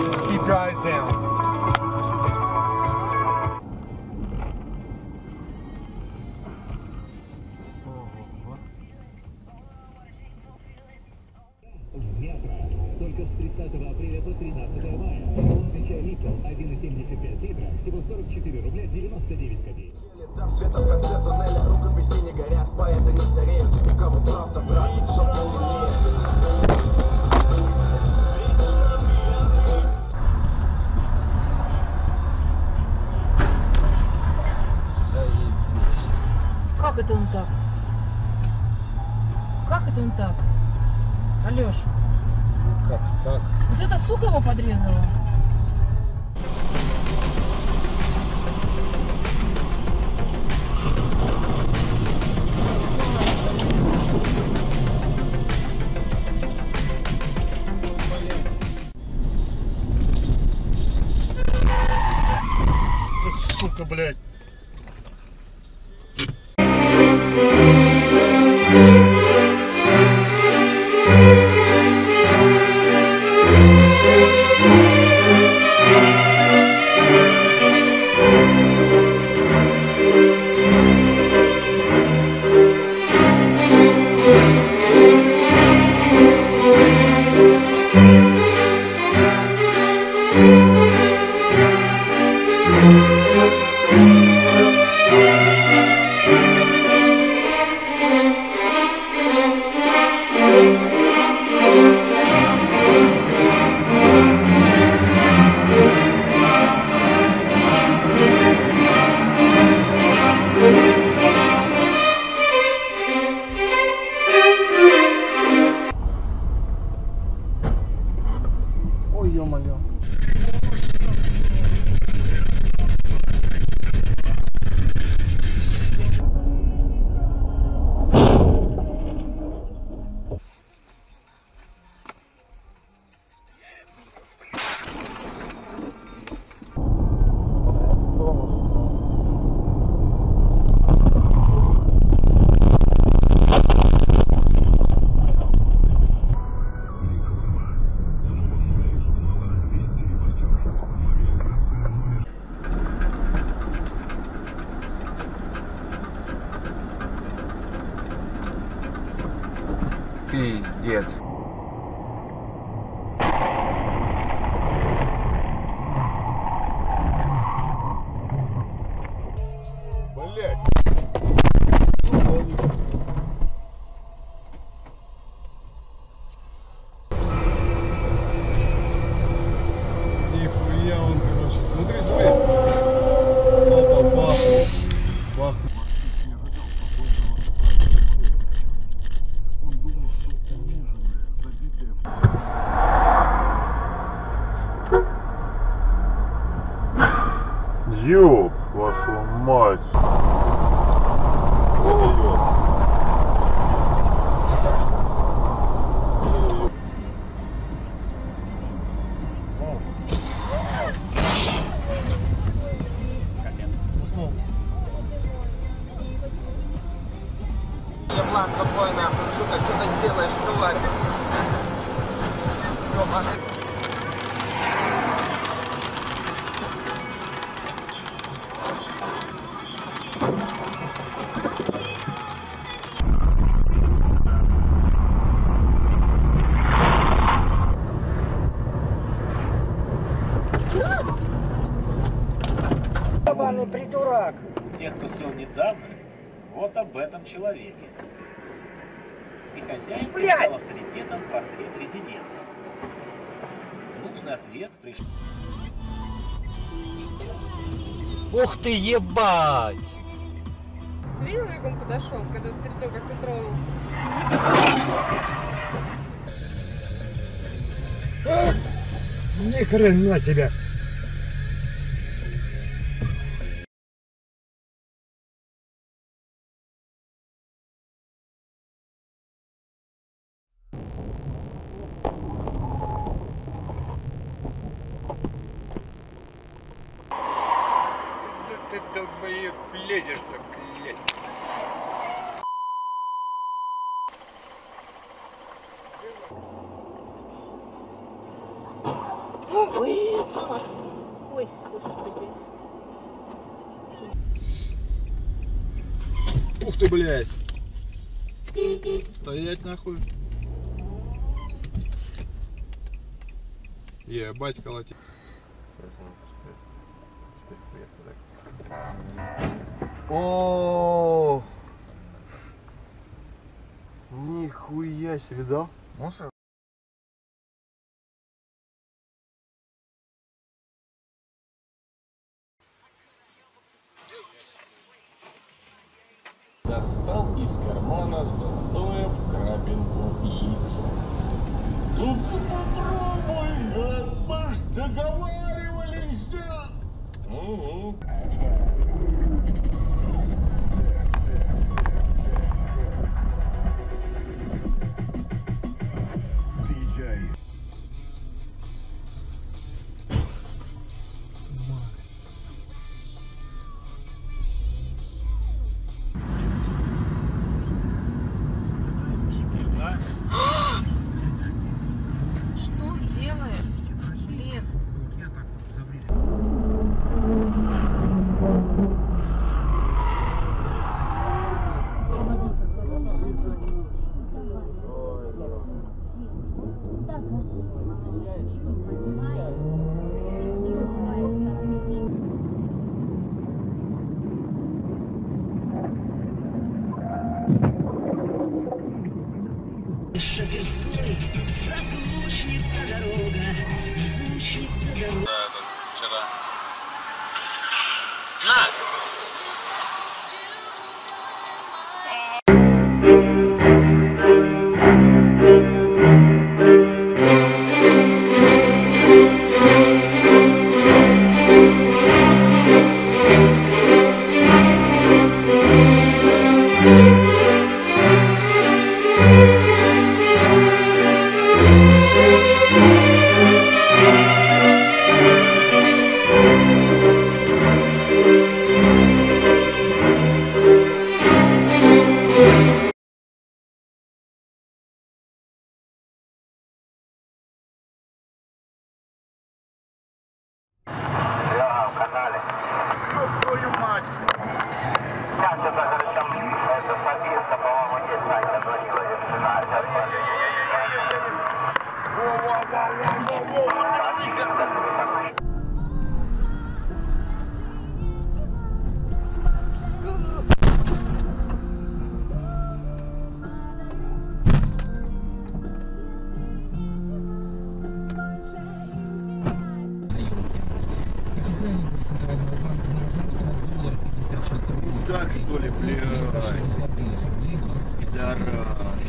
Keep your eyes down. Только с 30 апреля по 13 мая. Чай Липтон 1,75 литра, всего 44 рубля 99 копеек. До света в конце туннеля, рукописи не горят, поэты не стареют, и кому правда, брат, чтоб посильнее. Заебись. Как это он так? Как это он так? Алёш, Как так? вот эта сука его подрезала. Сука, блядь. Ой, ё-моё. Пиздец. Блядь. Нихуя он, короче. Смотри, смотри. Опа, бахнул. Бахнул. Ёб вашу мать! Еблан тупой нахуй, сука, что ты делаешь, тварь? Ёбаный. Ебаный придурок! Тех, кто сел недавно, вот об этом человеке. И хозяин стал авторитетом портрет резидента. Нужный ответ пришел. Ух ты, ебать! Видел, как он подошел, когда перед тем, как ты тронулся? Ни хрена себе! Ты долбоеб лезешь-то, блядь. Ой, Ух ты, блядь. Стоять нахуй. Ебать колотить. О, нихуя себе, да? Мусор. Достал из кармана золотое в крапинку яйцо. Только попробуй, гад, мы ж договаривались. Угу. что делает? Блин. Шоферской разлучница дорога, разлучница дорога. Да, это вчера. На! Так что ли, блядь? Пидорас.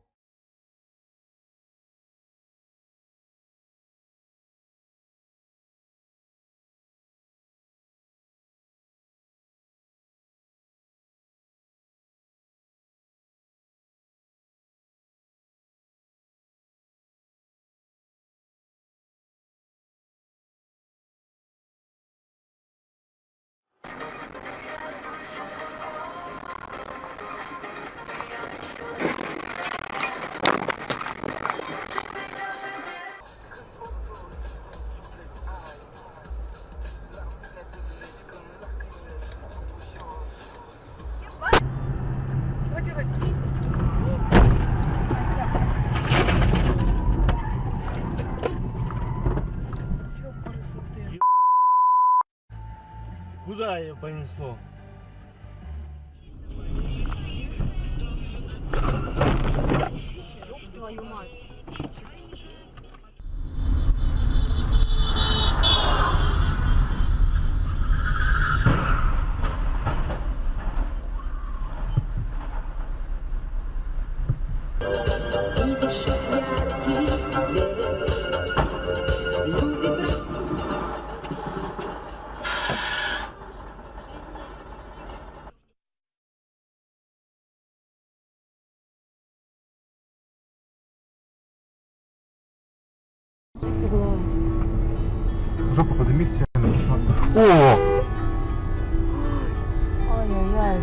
Куда ее понесло? Твою мать. Видишь яркий свет, люди Жопу подними к тебе. О! Ой-ой-ой.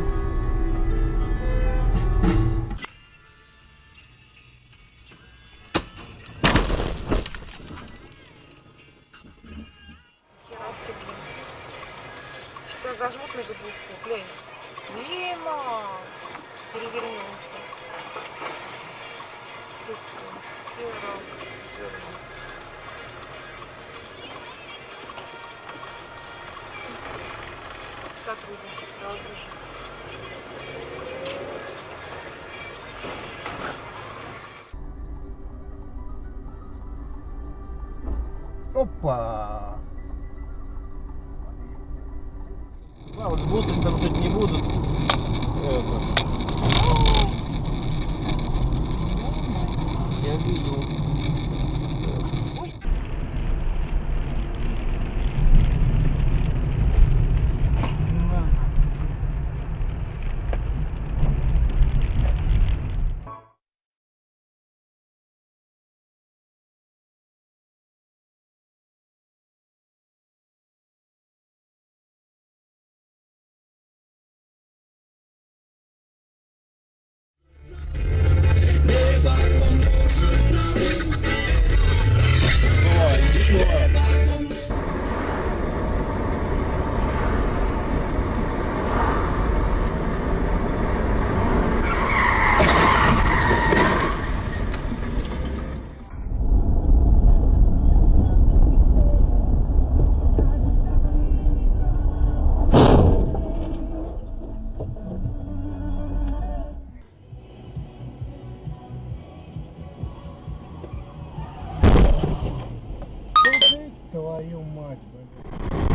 Фига себе. Что зажмут между двух фу. Глянь. Дима! Перевернулся. Списком. Сером. Сотрудники сразу же. Опа! А вот будут нарушать, не будут. Это. Я видел. Твою мать, блин.